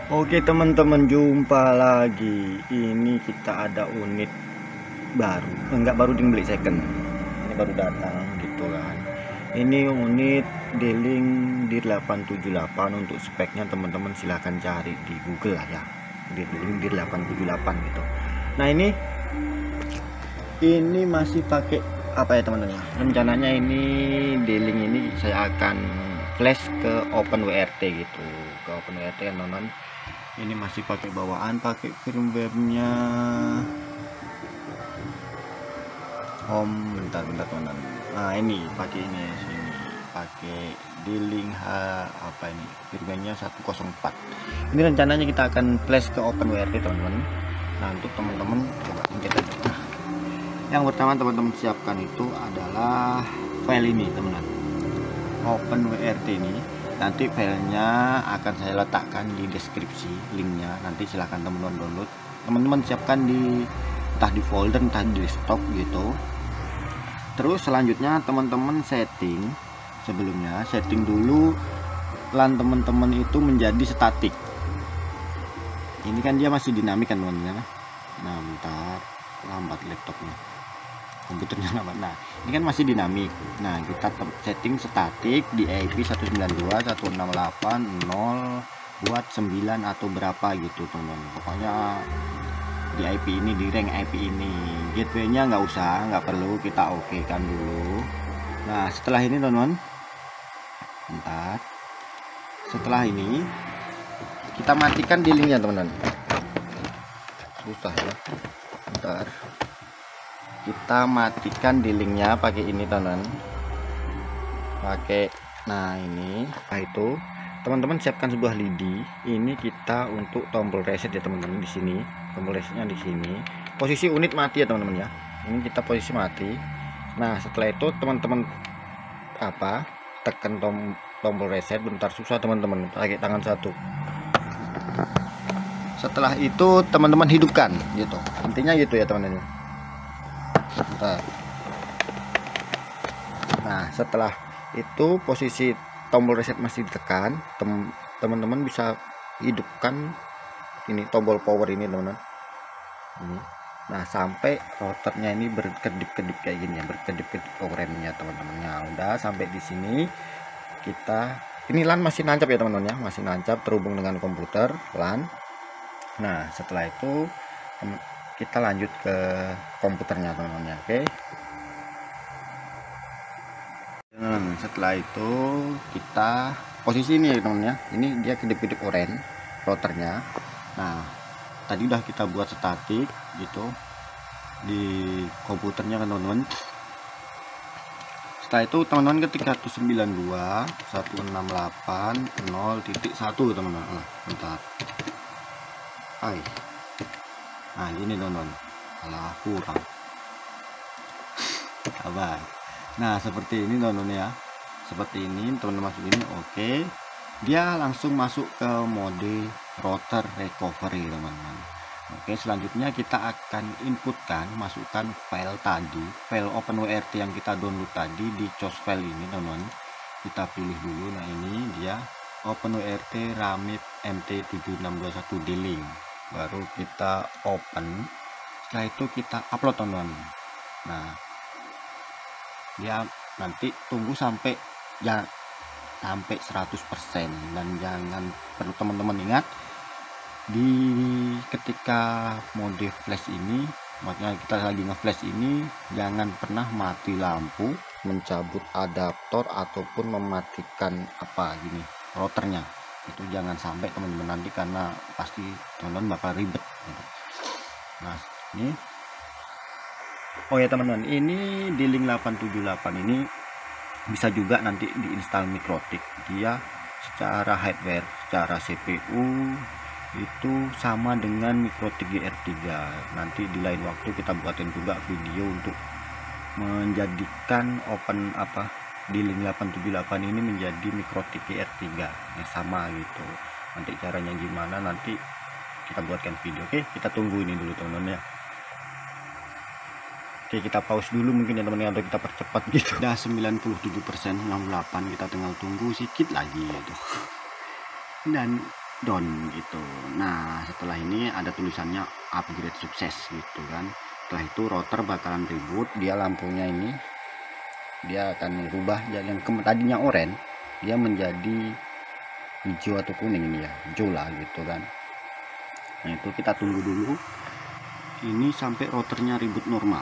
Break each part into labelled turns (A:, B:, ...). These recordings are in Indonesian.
A: Oke teman-teman, jumpa lagi. Ini kita ada unit baru, enggak baru dibeli second. Ini baru datang gitu kan. Ini unit D-Link D878. Untuk speknya teman-teman silahkan cari di Google lah ya. D-Link D878 gitu. Nah ini masih pakai apa ya teman-teman? Rencananya ini D-Link ini saya akan flash ke OpenWRT gitu. Ke OpenWRT kan teman-teman. Ini masih pakai bawaan, pakai firmware-nya bentar teman-teman. Nah ini pakai ini sini, pakai D-Link apa ini, firmware-nya 104. Ini rencananya kita akan flash ke OpenWRT teman-teman. Nah untuk teman-teman coba pencet aja. Nah, yang pertama teman-teman siapkan itu adalah file ini teman-teman, OpenWRT ini. Nanti filenya akan saya letakkan di deskripsi, linknya nanti silahkan teman-teman download. Teman-teman siapkan di entah di folder entah di desktop gitu. Terus selanjutnya teman-teman setting, sebelumnya setting dulu LAN teman-teman itu menjadi statik. Ini kan dia masih dinamik kan teman-teman. Nah bentar, lambat laptopnya, komputernya lambat. Nah ini kan masih dinamik. Nah kita setting statik di IP 192.168.0 buat 9 atau berapa gitu teman-teman. Pokoknya di IP ini, di rank IP ini. Gateway-nya nggak usah, nggak perlu, kita oke kan dulu. Nah setelah ini teman-teman, bentar, setelah ini kita matikan D-Link-nya teman-teman. Susah ya, bentar, kita matikan D-Link-nya pakai ini teman-teman, pakai nah ini. Nah itu teman-teman siapkan sebuah lidi. Ini kita untuk tombol reset ya teman-teman. Di sini tombol resetnya di sini, posisi unit mati ya teman-teman ya. Ini kita posisi mati. Nah setelah itu teman-teman apa, tekan tombol reset. Bentar, susah teman-teman, pakai tangan satu. Setelah itu teman-teman hidupkan gitu, intinya gitu ya teman-teman. Nah setelah itu posisi tombol reset masih ditekan, teman-teman bisa hidupkan ini tombol power ini teman-teman. Nah sampai routernya ini berkedip-kedip kayak gini ya, berkedip-kedip remnya teman-teman. Nah udah sampai di sini, kita ini LAN masih nancap ya teman-teman ya, masih nancap terhubung dengan komputer LAN. Nah setelah itu kita lanjut ke komputernya teman-teman ya. Oke. Setelah itu kita posisi ini ya teman-teman ya. Ini dia kedip-kedip oranye routernya. Nah tadi udah kita buat statik gitu di komputernya kan teman-teman. Setelah itu teman-teman ketik 192.168.0.1 teman-teman. Nah, bentar. Nah gini teman-teman, salah kurang apa. Nah seperti ini teman-teman ya, seperti ini teman-teman masuk ini. Oke, dia langsung masuk ke mode router recovery teman-teman. Oke, selanjutnya kita akan inputkan, masukkan file tadi, file OpenWRT yang kita download tadi di COS file ini teman-teman. Kita pilih dulu. Nah ini dia OpenWRT Ramit MT7621 D-Link. Baru kita open. Setelah itu kita upload teman-teman. Nah dia nanti tunggu sampai ya sampai 100%. Dan jangan, perlu teman-teman ingat, di ketika mode flash ini, makanya kita lagi nge-flash ini, jangan pernah mati lampu, mencabut adaptor ataupun mematikan apa gini routernya. Itu jangan sampai teman-teman nanti, karena pasti teman-teman bakal ribet gitu. Nah ini, oh ya teman-teman, ini D-Link 878 ini bisa juga nanti diinstal Mikrotik. Dia secara hardware, secara CPU itu sama dengan Mikrotik GR3. Nanti di lain waktu kita buatin juga video untuk menjadikan open apa D-Link 878 ini menjadi Mikrotik GR3 yang sama gitu. Nanti caranya gimana nanti kita buatkan video. Oke, kita tunggu ini dulu teman-teman ya. Oke, kita pause dulu mungkin ya teman-teman, atau kita percepat gitu. Udah 97%, 68, kita tinggal tunggu sedikit lagi gitu. Dan down gitu. Nah setelah ini ada tulisannya upgrade sukses gitu kan. Setelah itu router bakalan reboot, dia lampunya ini dia akan rubah yang tadinya oranye dia menjadi hijau atau kuning ini ya, hijau lah gitu kan. Nah itu kita tunggu dulu ini sampai routernya reboot normal.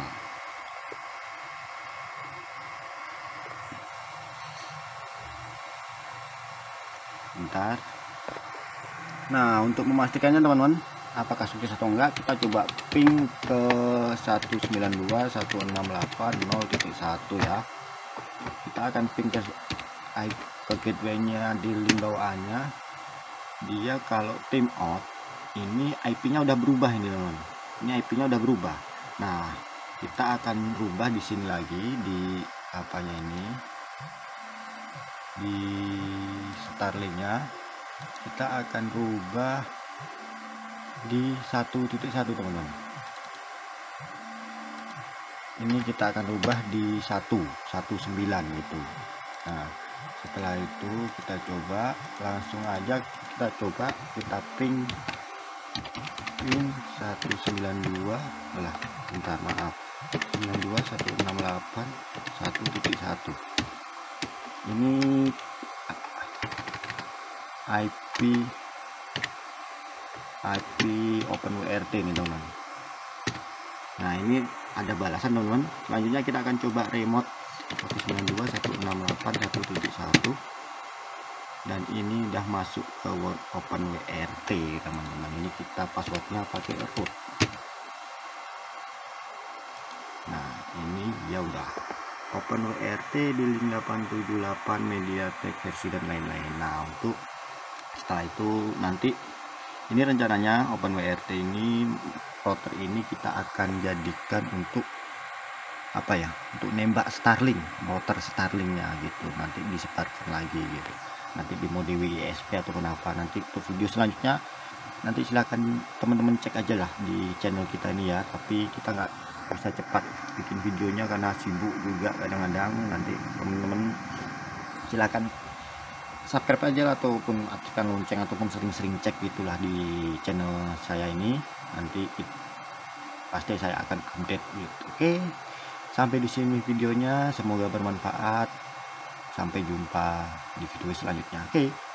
A: Bentar. Nah untuk memastikannya teman-teman apakah sukses atau enggak, kita coba ping ke 192.168.0.1 ya. Kita akan ping ke gateway-nya di link bawaannya. Dia kalau timeout ini IP-nya udah berubah ini teman-teman. Ini IP-nya udah berubah. Nah kita akan rubah di sini lagi di apanya ini, di Starlink-nya kita akan rubah di 1.1 teman-teman. Ini kita akan rubah di 119 gitu. Nah setelah itu kita coba langsung aja kita ping 192 lah, bentar maaf, 92.168.1.1. ini IP OpenWRT nih teman-teman. Nah ini ada balasan teman-teman. Selanjutnya kita akan coba remote 192.168.1.1 dan ini udah masuk ke OpenWRT teman-teman. Ini kita passwordnya pakai root. Nah ini ya udah OpenWRT di link 878 MediaTek versi dan lain-lain. Nah untuk setelah itu nanti ini rencananya OpenWRT ini router ini kita akan jadikan untuk apa ya, untuk nembak Starlink, router Starlinknya gitu, nanti disebarkan lagi gitu, nanti di mode WISP ataupun apa. Nanti untuk video selanjutnya nanti silahkan teman-teman cek aja lah di channel kita ini ya, tapi kita nggak bisa cepat bikin videonya karena sibuk juga kadang-kadang. Nanti teman-teman silahkan subscribe aja lah, ataupun aktifkan lonceng, ataupun sering-sering cek gitulah di channel saya ini, nanti pasti saya akan update gitu. Oke, sampai di sini videonya, semoga bermanfaat. Sampai jumpa di video selanjutnya. Oke.